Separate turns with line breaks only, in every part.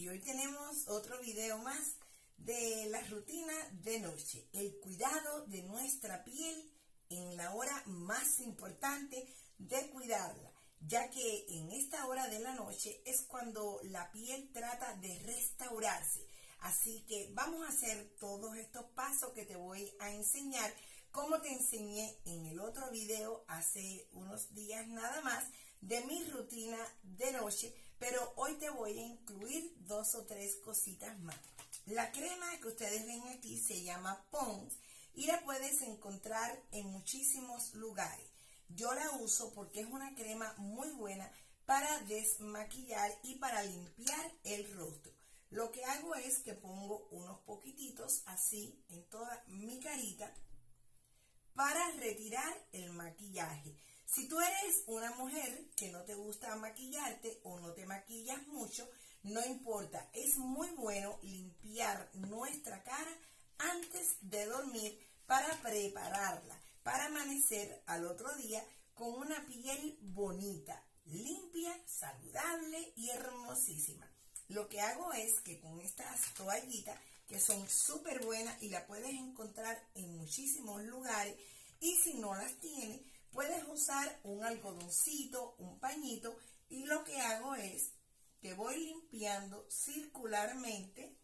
y hoy tenemos otro video más de la rutina de noche, el cuidado de nuestra piel en la hora más importante de cuidarla, ya que en esta hora de la noche es cuando la piel trata de restaurarse. Así que vamos a hacer todos estos pasos que te voy a enseñar, como te enseñé en el otro video hace unos días nada más, de mi rutina de noche, pero hoy te voy a incluir 2 o 3 cositas más. La crema que ustedes ven aquí se llama Pond's y la puedes encontrar en muchísimos lugares. Yo la uso porque es una crema muy buena para desmaquillar y para limpiar el rostro. Lo que hago es que pongo unos poquititos así en toda mi carita para retirar el maquillaje. Si tú eres una mujer que no te gusta maquillarte o no te maquillas mucho, no importa, es muy bueno limpiar nuestra cara antes de dormir para prepararla, para amanecer al otro día con una piel bonita, limpia, saludable y hermosísima. Lo que hago es que con estas toallitas, que son súper buenas y las puedes encontrar en muchísimos lugares, y si no las tienes, puedes usar un algodoncito, un pañito, y lo que hago es que voy limpiando circularmente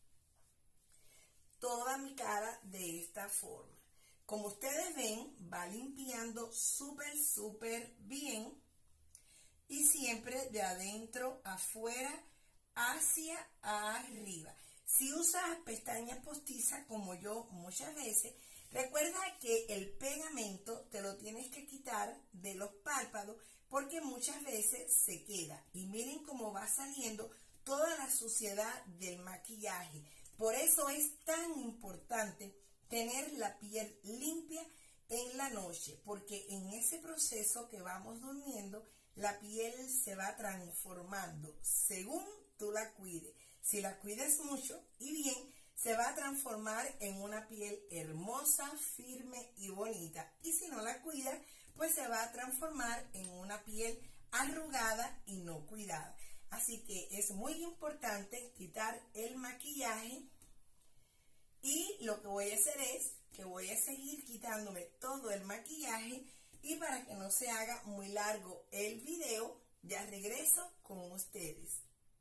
toda mi cara de esta forma. Como ustedes ven, va limpiando súper bien y siempre de adentro afuera hacia arriba. Si usas pestañas postizas como yo muchas veces, recuerda que el pegamento te lo tienes que quitar de los párpados porque muchas veces se queda. Y miren cómo va saliendo toda la suciedad del maquillaje. Por eso es tan importante tener la piel limpia en la noche, porque en ese proceso que vamos durmiendo, la piel se va transformando según tú la cuides. Si la cuidas mucho y bien, se va a transformar en una piel hermosa, firme y bonita. Y si no la cuidas, pues se va a transformar en una piel arrugada y no cuidada. Así que es muy importante quitar el maquillaje. Y lo que voy a hacer es que voy a seguir quitándome todo el maquillaje, y para que no se haga muy largo el video, ya regreso con ustedes.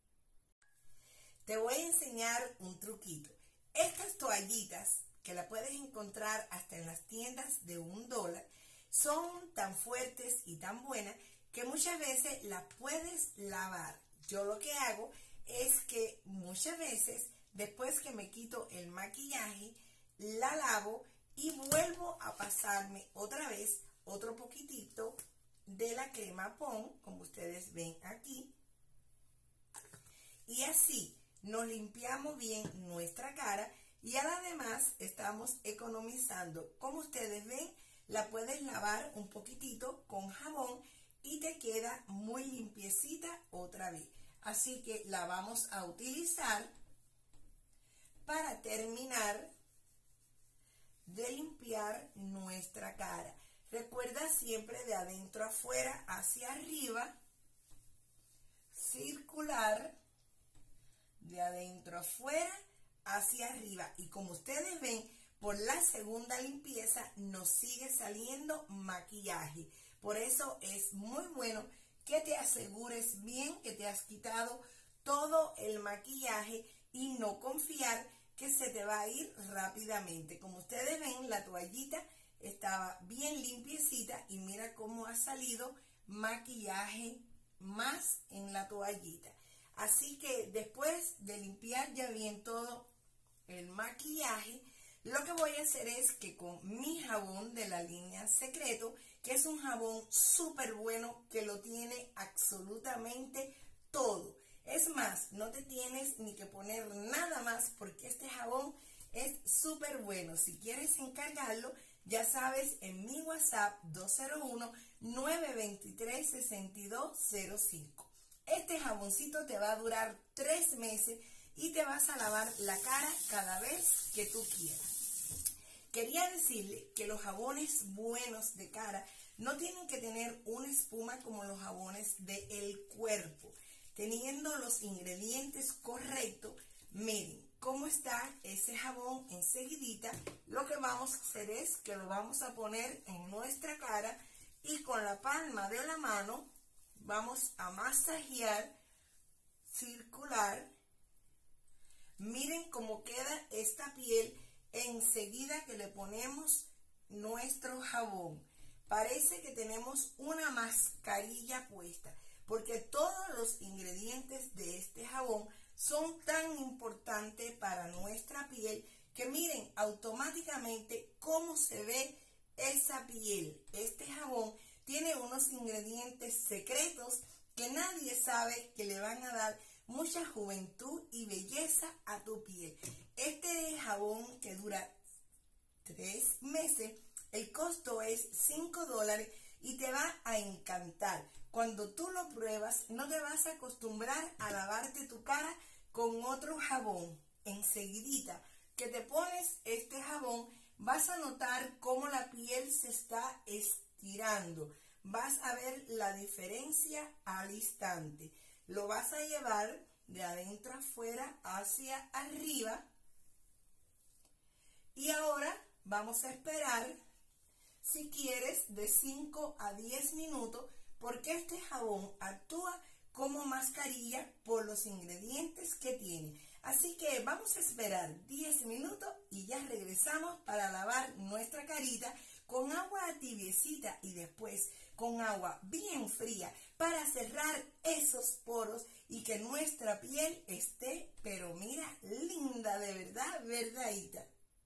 Te voy a enseñar un truquito. Estas toallitas, que la puedes encontrar hasta en las tiendas de $1, son tan fuertes y tan buenas que muchas veces las puedes lavar. Yo lo que hago es que muchas veces, después que me quito el maquillaje, la lavo y vuelvo a pasarme otra vez otro poquitito de la crema Pond's, como ustedes ven aquí. Y así nos limpiamos bien nuestra cara y además estamos economizando. Como ustedes ven, la puedes lavar un poquitito con jabón y te queda muy limpiecita otra vez. Así que la vamos a utilizar para terminar de limpiar nuestra cara. Recuerda siempre de adentro afuera hacia arriba, circular, de adentro afuera hacia arriba. Y como ustedes ven, por la segunda limpieza nos sigue saliendo maquillaje. Por eso es muy bueno que te asegures bien que te has quitado todo el maquillaje y no confiar que se te va a ir rápidamente. Como ustedes ven, la toallita estaba bien limpiecita y mira cómo ha salido maquillaje más en la toallita. Así que después de limpiar ya bien todo el maquillaje, lo que voy a hacer es que con mi jabón de la línea Secreto, que es un jabón súper bueno que lo tiene absolutamente todo. Es más, no te tienes ni que poner nada más porque este jabón es súper bueno. Si quieres encargarlo, ya sabes, en mi WhatsApp 201-923-6205. Este jaboncito te va a durar 3 meses y te vas a lavar la cara cada vez que tú quieras. Quería decirle que los jabones buenos de cara no tienen que tener una espuma como los jabones del cuerpo. teniendo los ingredientes correctos, miren cómo está ese jabón enseguidita. Lo que vamos a hacer es que lo vamos a poner en nuestra cara y con la palma de la mano vamos a masajear circular. Miren cómo queda esta piel enseguida que le ponemos nuestro jabón. Parece que tenemos una mascarilla puesta, porque todos los ingredientes de este jabón son tan importantes para nuestra piel que miren automáticamente cómo se ve esa piel. Este jabón tiene unos ingredientes secretos que nadie sabe, que le van a dar mucha juventud y belleza a tu piel. Este jabón que dura 3 meses, el costo es $5 y te va a encantar. Cuando tú lo pruebas, no te vas a acostumbrar a lavarte tu cara con otro jabón. Enseguidita que te pones este jabón, vas a notar cómo la piel se está estirando. Vas a ver la diferencia al instante. Lo vas a llevar de adentro afuera hacia arriba. Y ahora vamos a esperar, si quieres, de 5 a 10 minutos, porque este jabón actúa como mascarilla por los ingredientes que tiene. Así que vamos a esperar 10 minutos y ya regresamos para lavar nuestra carita con agua tibiecita y después con agua bien fría para cerrar esos poros y que nuestra piel esté, pero mira, linda de verdad, verdadita.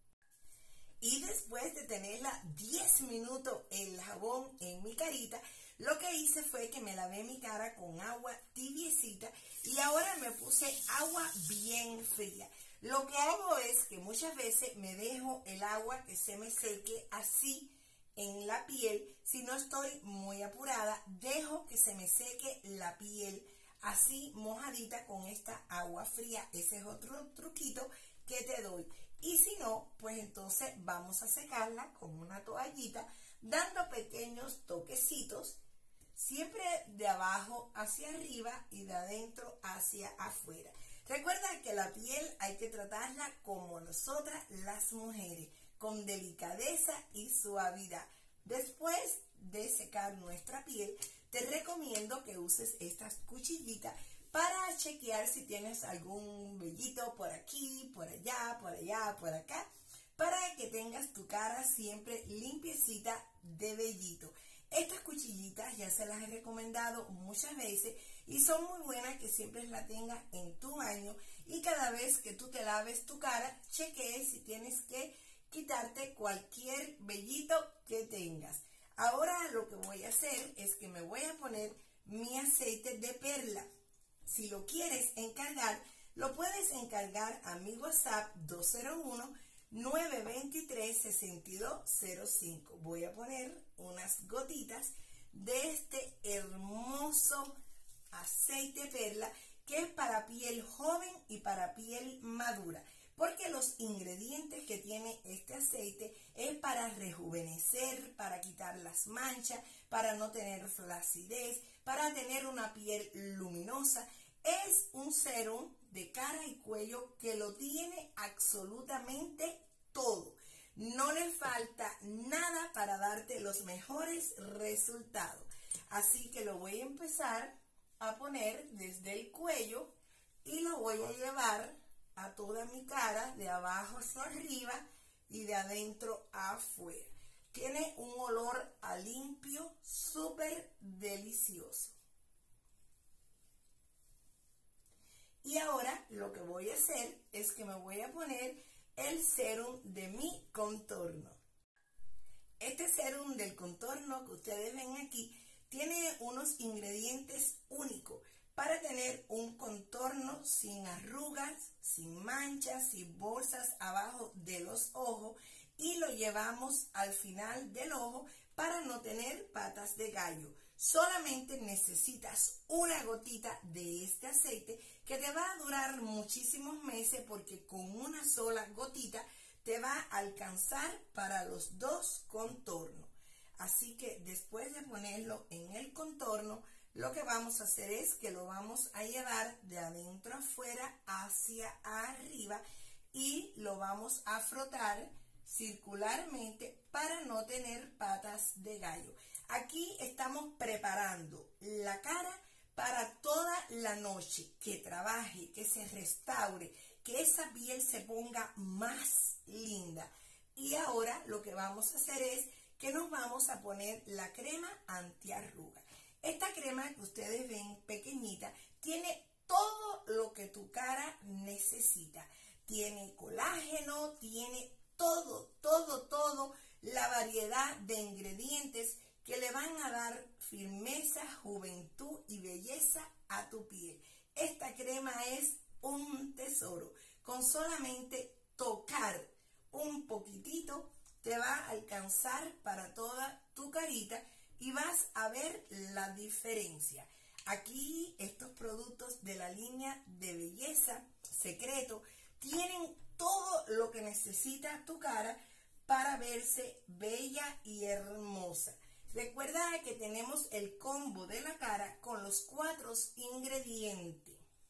Y después de tenerla 10 minutos el jabón en mi carita, lo que hice fue que me lavé mi cara con agua tibiecita y ahora me puse agua bien fría. Lo que hago es que muchas veces me dejo el agua que se me seque así en la piel. Si no estoy muy apurada, dejo que se me seque la piel así mojadita con esta agua fría. Ese es otro truquito que te doy. Y si no, pues entonces vamos a secarla con una toallita, dando pequeños toquecitos, siempre de abajo hacia arriba y de adentro hacia afuera. Recuerda que la piel hay que tratarla como nosotras las mujeres, con delicadeza y suavidad. Después de secar nuestra piel, te recomiendo que uses estas cuchillitas para chequear si tienes algún vellito por aquí, por allá, por allá, por acá, para que tengas tu cara siempre limpiecita de vellito. Estas cuchillitas ya se las he recomendado muchas veces y son muy buenas que siempre las tengas en tu baño y cada vez que tú te laves tu cara, chequees si tienes que quitarte cualquier vellito que tengas. Ahora lo que voy a hacer es que me voy a poner mi aceite de perla. Si lo quieres encargar, lo puedes encargar a mi WhatsApp 201-923-6205. Voy a poner unas gotitas de este hermoso aceite perla que es para piel joven y para piel madura. Porque los ingredientes que tiene este aceite es para rejuvenecer, para quitar las manchas, para no tener flacidez, para tener una piel luminosa. Es un serum de cara y cuello que lo tiene absolutamente todo. No le falta nada para darte los mejores resultados. Así que lo voy a empezar a poner desde el cuello y lo voy a llevar a toda mi cara, de abajo hacia arriba y de adentro a afuera. Tiene un olor a limpio súper delicioso. Y ahora lo que voy a hacer es que me voy a poner el serum de mi contorno. Este serum del contorno que ustedes ven aquí tiene unos ingredientes únicos para tener un contorno sin arrugas, sin manchas, sin bolsas abajo de los ojos y lo llevamos al final del ojo para no tener patas de gallo. Solamente necesitas una gotita de este aceite que te va a durar muchísimos meses porque con una sola gotita te va a alcanzar para los dos contornos. Así que después de ponerlo en el contorno, lo que vamos a hacer es que lo vamos a llevar de adentro afuera hacia arriba y lo vamos a frotar circularmente para no tener patas de gallo. Aquí estamos preparando la cara para toda la noche, que trabaje, que se restaure, que esa piel se ponga más linda. Y ahora lo que vamos a hacer es que nos vamos a poner la crema antiarruga. Esta crema que ustedes ven pequeñita tiene todo lo que tu cara necesita. Tiene colágeno, tiene todo la variedad de ingredientes que le van a dar firmeza, juventud y belleza a tu piel. Esta crema es un tesoro. Con solamente tocar un poquitito te va a alcanzar para toda tu carita y vas a ver la diferencia. Aquí estos productos de la línea de belleza secreto tienen todo lo que necesita tu cara para verse bella y hermosa. Recuerda que tenemos el combo de la cara con los 4 ingredientes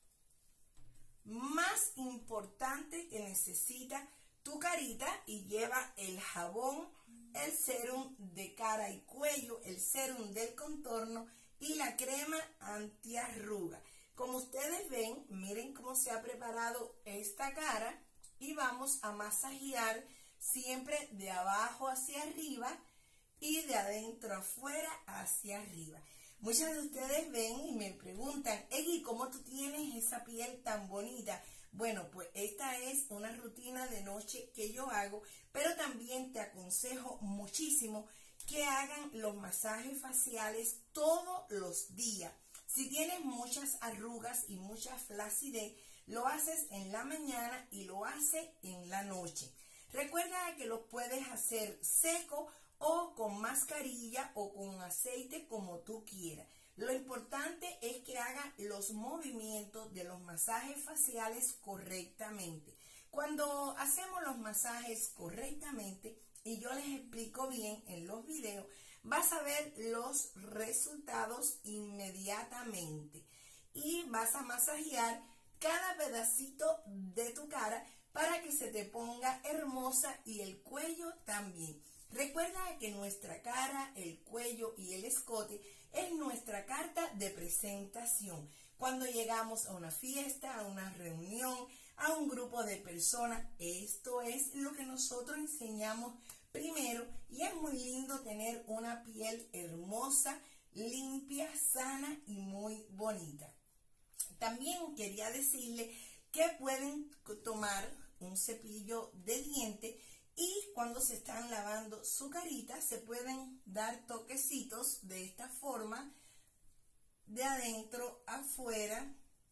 más importantes que necesita tu carita y lleva el jabón, el serum de cara y cuello, el serum del contorno y la crema antiarruga. Como ustedes ven, miren cómo se ha preparado esta cara y vamos a masajear siempre de abajo hacia arriba y de adentro afuera hacia arriba. Muchas de ustedes ven y me preguntan, Egui, ¿cómo tú tienes esa piel tan bonita? Bueno, pues esta es una rutina de noche que yo hago, pero también te aconsejo muchísimo que hagan los masajes faciales todos los días. Si tienes muchas arrugas y mucha flacidez, lo haces en la mañana y lo haces en la noche. Recuerda que lo puedes hacer seco o con mascarilla o con aceite como tú quieras. Lo importante es que haga los movimientos de los masajes faciales correctamente. Cuando hacemos los masajes correctamente, y yo les explico bien en los videos, vas a ver los resultados inmediatamente. Y vas a masajear cada pedacito de tu cara para que se te ponga hermosa y el cuello también. Recuerda que nuestra cara, el cuello y el escote es nuestra carta de presentación. Cuando llegamos a una fiesta, a una reunión, a un grupo de personas, esto es lo que nosotros enseñamos primero y es muy lindo tener una piel hermosa, limpia, sana y muy bonita. También quería decirle que pueden tomar un cepillo de diente y cuando se están lavando su carita se pueden dar toquecitos de esta forma, de adentro afuera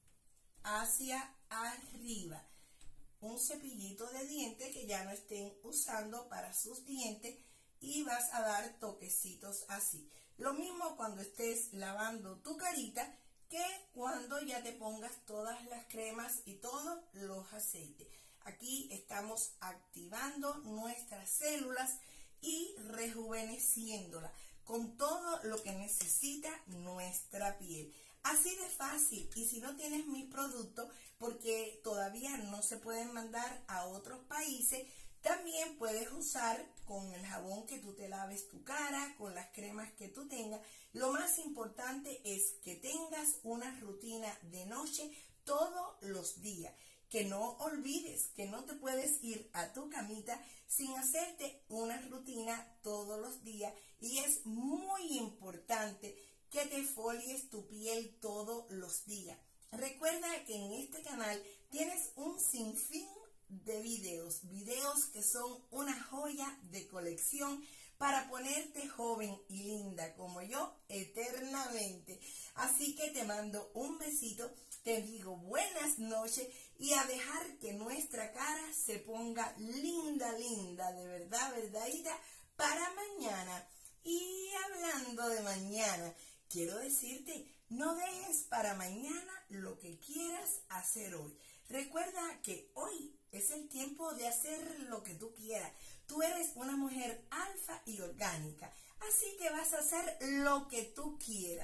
hacia arriba. Un cepillito de diente que ya no estén usando para sus dientes y vas a dar toquecitos así. Lo mismo cuando estés lavando tu carita que cuando ya te pongas todas las cremas y todos los aceites. Aquí estamos activando nuestras células y rejuveneciéndolas con todo lo que necesita nuestra piel. Así de fácil. Y si no tienes mis productos, porque todavía no se pueden mandar a otros países, también puedes usar con el jabón que tú te laves tu cara, con las cremas que tú tengas. Lo más importante es que tengas una rutina de noche todos los días. Que no olvides que no te puedes ir a tu camita sin hacerte una rutina todos los días. Y es muy importante que te folies tu piel todos los días. Recuerda que en este canal tienes un sinfín de videos que son una joya de colección para ponerte joven y linda como yo eternamente. Así que te mando un besito, te digo buenas noches y a dejar que nuestra cara se ponga linda, linda, de verdad, verdadita, para mañana. Y hablando de mañana, quiero decirte, no dejes para mañana lo que quieras hacer hoy. Recuerda que hoy es el tiempo de hacer lo que tú quieras. Tú eres una mujer alfa y orgánica, así que vas a hacer lo que tú quieras.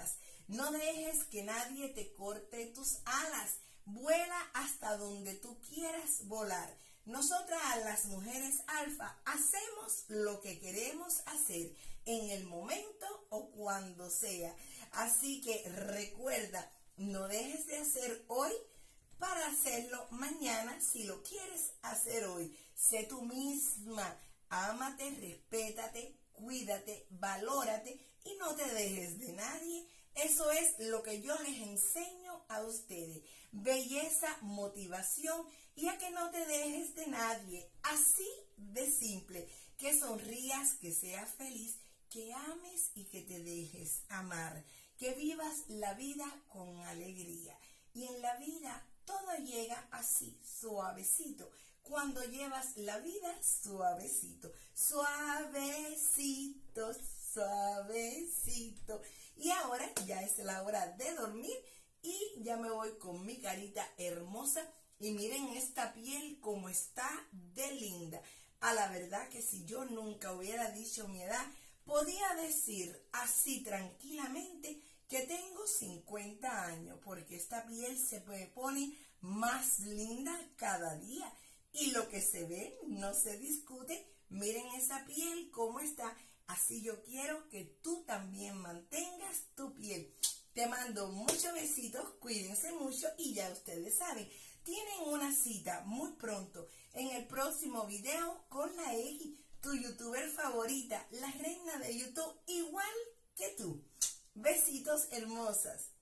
No dejes que nadie te corte tus alas. Vuela hasta donde tú quieras volar. Nosotras, las mujeres alfa, hacemos lo que queremos hacer en el momento o cuando sea. Así que recuerda, no dejes de hacer hoy para hacerlo mañana si lo quieres hacer hoy. Sé tú misma, ámate, respétate, cuídate, valórate y no te dejes de nadie. Eso es lo que yo les enseño a ustedes. Belleza, motivación y a que no te dejes de nadie. Así de simple. Que sonrías, que seas feliz, que ames y que te dejes amar. Que vivas la vida con alegría. Y en la vida todo llega así, suavecito. Cuando llevas la vida suavecito, suavecito, suavecito. Y ahora ya es la hora de dormir y ya me voy con mi carita hermosa. Y miren esta piel como está de linda. A la verdad que si yo nunca hubiera dicho mi edad, podía decir así tranquilamente que tengo 50 años, porque esta piel se pone más linda cada día. Y lo que se ve no se discute. Miren esa piel cómo está. Así yo quiero que tú también mantengas tu piel. Te mando muchos besitos, cuídense mucho y ya ustedes saben, tienen una cita muy pronto en el próximo video con la X, tu youtuber favorita, la reina de YouTube, igual que tú. Besitos hermosas.